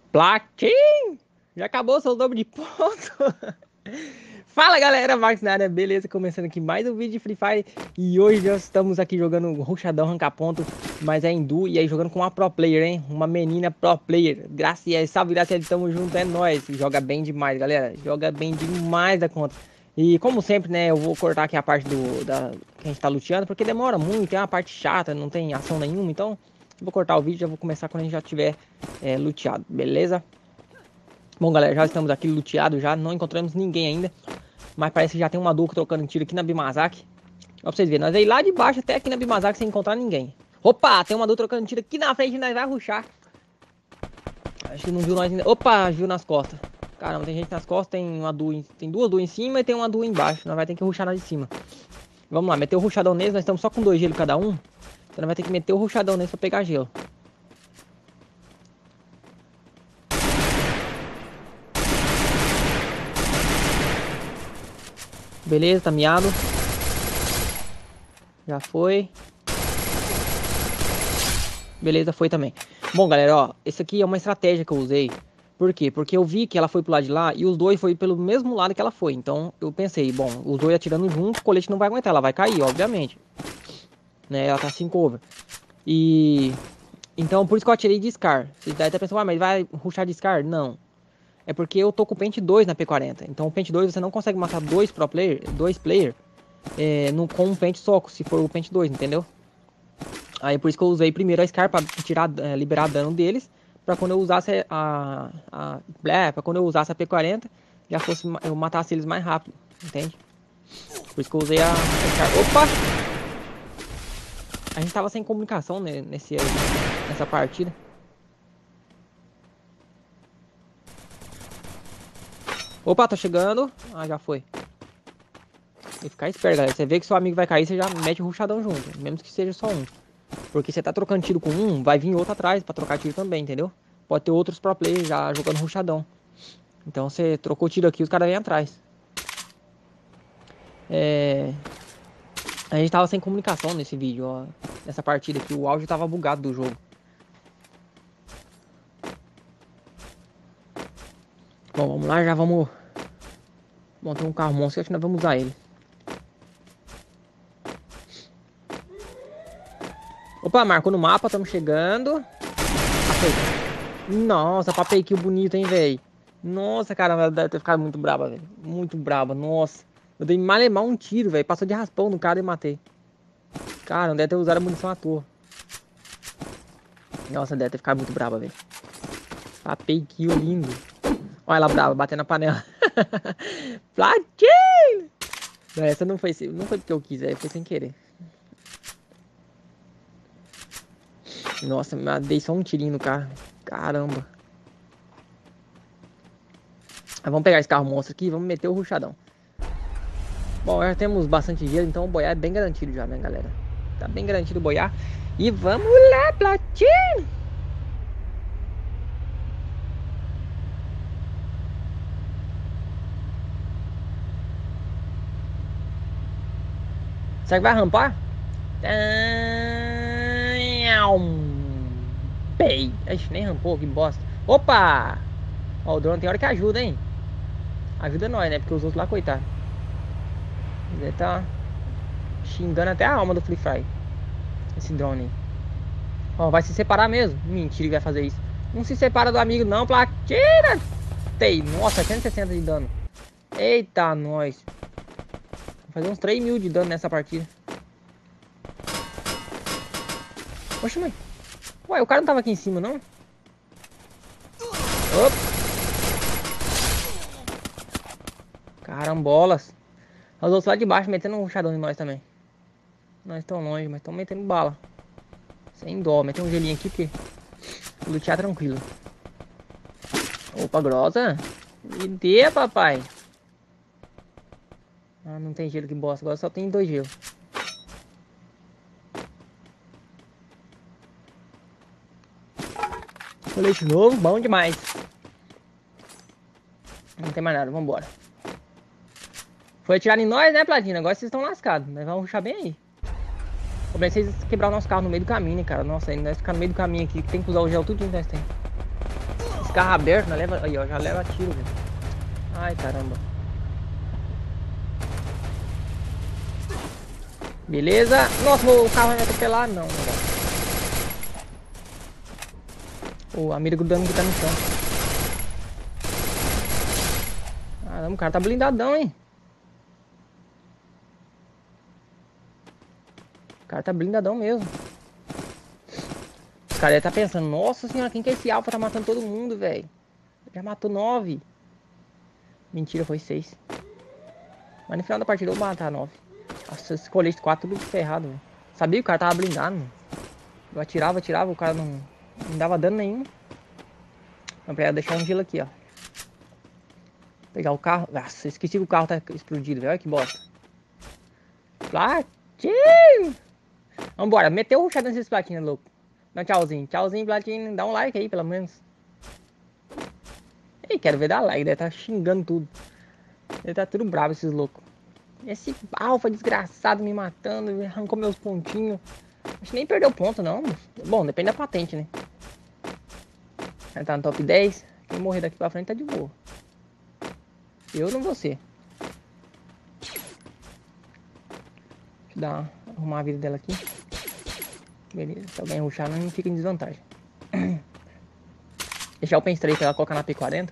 Platin! Já acabou seu dobro de ponto? Fala galera, Max na área, beleza? Começando aqui mais um vídeo de Free Fire. E hoje nós estamos aqui jogando rushadão, arrancar ponto, mas é hindu. E aí jogando com uma pro player, hein? Uma menina pro player. Gracias, salve Gracias, tamo junto, é nóis. Joga bem demais, galera. Joga bem demais da conta. E como sempre, né, eu vou cortar aqui a parte que a gente tá luteando, porque demora muito, é uma parte chata, não tem ação nenhuma. Então, eu vou cortar o vídeo, já vou começar quando a gente já tiver luteado, beleza? Bom, galera, já estamos aqui luteados, já não encontramos ninguém ainda. Mas parece que já tem uma dupla trocando tiro aqui na Bimazaki. Ó, pra vocês verem, nós aí lá de baixo até aqui na Bimazaki sem encontrar ninguém. Opa, tem uma dupla trocando tiro aqui na frente e nós vai rushar. Acho que não viu nós ainda. Opa, viu nas costas. Caramba, tem gente nas costas, tem duas duas em cima e tem uma duas embaixo. Nós vai ter que rushar na de cima. Vamos lá, meter o rushadão neles, nós estamos só com 2 gelos cada um. Então nós vai ter que meter o rushadão neles pra pegar gelo. Beleza, tá miado. Já foi. Beleza, foi também. Bom, galera, ó, esse aqui é uma estratégia que eu usei. Por quê? Porque eu vi que ela foi pro lado de lá e os dois foi pelo mesmo lado que ela foi. Então, eu pensei, bom, os dois atirando junto, o colete não vai aguentar, ela vai cair, obviamente. Né, ela tá 5 over. E... Então, por isso que eu atirei de Scar. Vocês devem estar pensando, ah, mas vai rushar de Scar? Não. É porque eu tô com o Pente 2 na P40. Então, o Pente 2 você não consegue matar dois player com um Pente só, se for o Pente 2, entendeu? Aí por isso que eu usei primeiro a Scar pra liberar dano deles, pra quando eu usasse pra quando eu usasse a P40, eu matasse eles mais rápido, entende? Por isso que eu usei a Scar. Opa! A gente tava sem comunicação nessa partida. Opa, tô chegando. Ah, já foi. Tem que ficar esperto, galera. Você vê que seu amigo vai cair, você já mete o rushadão junto, mesmo que seja só um. Porque você tá trocando tiro com um, vai vir outro atrás pra trocar tiro também, entendeu? Pode ter outros pro players já jogando rushadão. Então você trocou tiro aqui, os caras vêm atrás. A gente tava sem comunicação nesse vídeo, ó. Nessa partida aqui, o áudio tava bugado do jogo. Bom, vamos lá, já vamos... Bom, tem um carro monstro, acho que nós vamos usar ele. Opa, marcou no mapa, estamos chegando. Nossa, papei kill bonito, hein, velho. Nossa, cara, ela deve ter ficado muito braba, velho. Muito braba, nossa. Eu dei malemar um tiro, velho. Passou de raspão no cara e matei. Cara, deve ter usado a munição à toa. Nossa, deve ter ficado muito braba, velho. Papei kill lindo. Olha ela brava, batendo na panela. Platin! Essa não foi porque eu quis, foi sem querer. Nossa, dei só um tirinho no carro. Caramba. Vamos pegar esse carro monstro aqui e vamos meter o rushadão. Bom, já temos bastante gelo, então o boiar é bem garantido já, né, galera? Tá bem garantido o boiar. E vamos lá, Platin! Será que vai rampar? Bem. Ixi, nem rampou, que bosta. Opa! Ó, o drone tem hora que ajuda, hein? Ajuda nós, né? Porque os outros lá, coitado. Ele tá xingando até a alma do Free Fire. Esse drone aí. Ó, vai se separar mesmo. Mentira que vai fazer isso. Não se separa do amigo não, Platina! Tem, nossa, 160 de dano. Eita, nós. Vou fazer uns 3.000 de dano nessa partida. Oxe, mãe. Ué, o cara não tava aqui em cima, não? Opa. Carambolas. Os outros lá de baixo metendo um rushadão em nós também. Nós estamos longe, mas estamos metendo bala. Sem dó. Meter um gelinho aqui porque lutear tranquilo. Opa, grossa. Me dê, papai. Ah, não tem gelo, que bosta. Agora só tem 2 gelos. Colete novo, bom demais. Não tem mais nada, vambora. Foi atirar em nós, né, Platina? Agora vocês estão lascados. Nós vamos rushar bem aí. O problema é vocês quebrar o nosso carro no meio do caminho, né, cara? Nossa, aí nós ficar no meio do caminho aqui, que tem que usar o gel tudo que nós tem. Esse carro aberto, não leva... Aí, ó, já leva tiro, velho. Ai, caramba. Beleza. Nossa, o carro vai me atropelar. Não, não vai. A mira grudando que tá no chão. Caramba, o cara tá blindadão, hein? O cara tá blindadão mesmo. Os caras tá pensando, nossa senhora, quem que é esse Alpha? Tá matando todo mundo, velho. Já matou 9. Mentira, foi 6. Mas no final da partida eu vou matar 9. Nossa, esse colete 4 tudo ferrado, velho. Sabia que o cara tava blindado, mano. Eu atirava, o cara não dava dano nenhum. Então, pra deixar um gelo aqui, ó. Pegar o carro. Nossa, esqueci que o carro tá explodido, velho. Olha que bosta. Platinho! Vambora, meteu o rushado nesses platinhos, louco. Dá um tchauzinho. Tchauzinho, platinho. Dá um like aí, pelo menos. Ei, quero ver dar like. Deve tá xingando tudo. Ele tá tudo bravo, esses loucos. Esse Alpha desgraçado me matando. Me arrancou meus pontinhos. Acho que nem perdeu ponto, não. Bom, depende da patente, né? Ele tá no top 10. Quem morrer daqui pra frente tá de boa. Eu não vou ser. Deixa eu arrumar a vida dela aqui. Beleza, se alguém rushar não fica em desvantagem. Deixar o pen straight pra ela colocar na P40.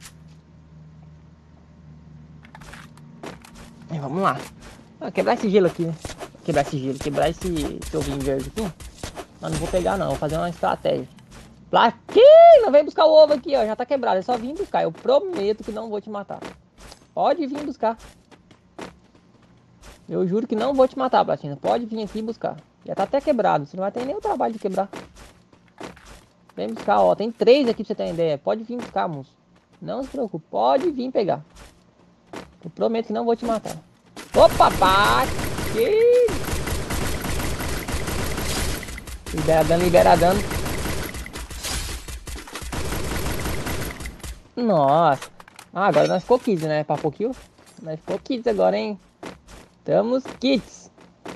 E vamos lá. Quebrar esse gelo aqui, né? Quebrar esse ovinho verde aqui. Mas não vou pegar não, vou fazer uma estratégia. Platina, vem buscar o ovo aqui, ó. Já tá quebrado, é só vir buscar. Eu prometo que não vou te matar. Pode vir buscar. Eu juro que não vou te matar, Platina. Pode vir aqui buscar. Já tá até quebrado, você não vai ter nem o trabalho de quebrar. Vem buscar, ó. Tem 3 aqui pra você ter uma ideia. Pode vir buscar, moço. Não se preocupe, pode vir pegar. Eu prometo que não vou te matar. Opa, bate! Libera dano. Nossa. Agora nós ficou kids, né? Papo kill. Nós ficou kids agora, hein? Estamos kids.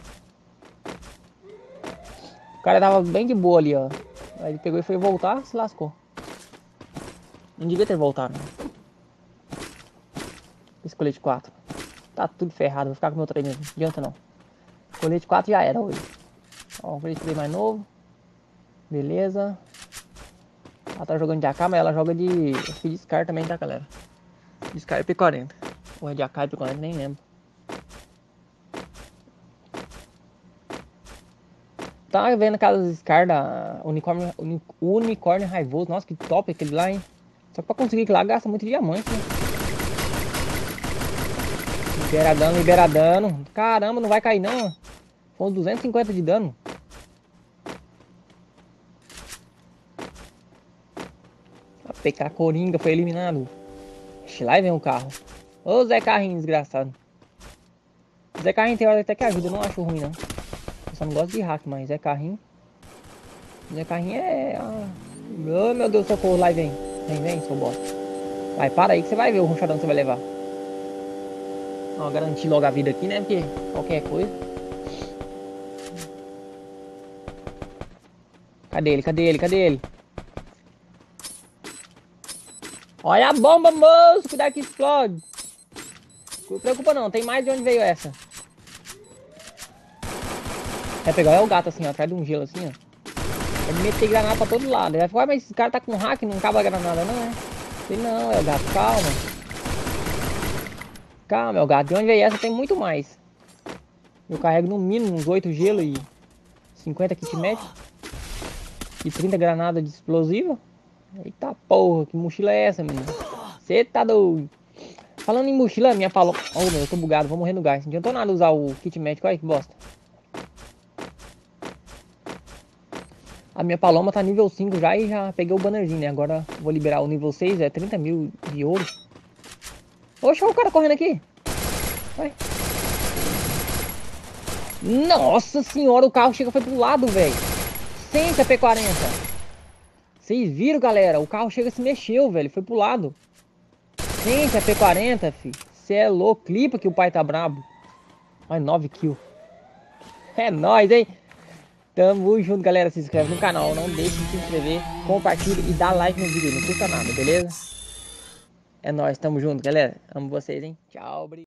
O cara tava bem de boa ali, ó. Aí ele pegou e foi voltar, se lascou. Não devia ter voltado, né? Esse colete 4. Tá tudo ferrado, vou ficar com o meu trem mesmo. Não adianta não. Colete 4 já era hoje. Ó, um colete 3 mais novo. Beleza. Ela tá jogando de AK, mas ela joga de... Acho que de Scar também, tá, galera? De Scar e P40. Ou é de AK e P40, nem lembro. Tá vendo aquelas Scar da Unicórnio Raivoso. Nossa, que top aquele lá, hein? Só que pra conseguir aquilo lá gasta muito diamante, né? Libera dano. Caramba, não vai cair não. Com 250 de dano. A PK Coringa foi eliminado. Lá vem o carro. Ô Zé Carrinho, desgraçado. Zé Carrinho tem hora até que ajuda, eu não acho ruim não. Eu só não gosto de hack, mas Zé Carrinho. Zé Carrinho é... Oh meu Deus, socorro, lá vem. Vem, seu bosta. Vai, para aí que você vai ver o rushadão que você vai levar. Ó, garantir logo a vida aqui, né? Porque qualquer coisa. Cadê ele? Olha a bomba, moço! Cuidado que explode. Não se preocupa não, tem mais de onde veio essa. Vai pegar é o gato assim, ó, atrás de um gelo assim, ó. Ele meter granada pra todo lado. Ele vai falar, mas esse cara tá com hack, não acaba a granada, não é? Ele não, é o gato, calma. Calma, é o gato. De onde veio essa tem muito mais. Eu carrego no mínimo uns 8 gelo e 50 kit med. E 30 granadas de explosiva. Eita porra, que mochila é essa, menino? Você tá doido. Falando em mochila, minha paloma... Oh, meu, eu tô bugado, vou morrer no gás. Não adiantou nada usar o kit médico, olha que bosta. A minha paloma tá nível 5 já e já peguei o bannerzinho, né? Agora vou liberar o nível 6, é 30 mil de ouro. Oxe, olha o cara correndo aqui. Vai. Nossa senhora, o carro chega foi pro lado, velho. Senta, P40. Vocês viram, galera? O carro chega se mexeu, velho. Foi pro lado. Senta, P40, fi. Você é louco. Clipa que o pai tá brabo. Ai, 9 kills. É nóis, hein? Tamo junto, galera. Se inscreve no canal, não deixe de se inscrever, compartilha e dá like no vídeo, não custa nada, beleza? É nóis, tamo junto, galera. Amo vocês, hein? Tchau, obrigado.